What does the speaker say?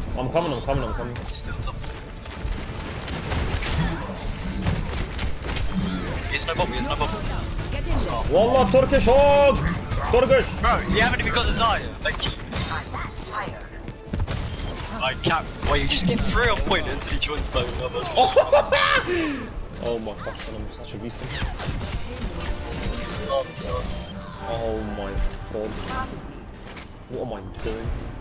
I'm coming. Still top. Here's no bubble. Wallah, Turkish hog! Turkish! Bro, you haven't even got the Zaya. Thank you. I can't. Well, you just get 3 on point until he joins by with others. Oh my god, I'm such a beast. Oh my god. What am I doing?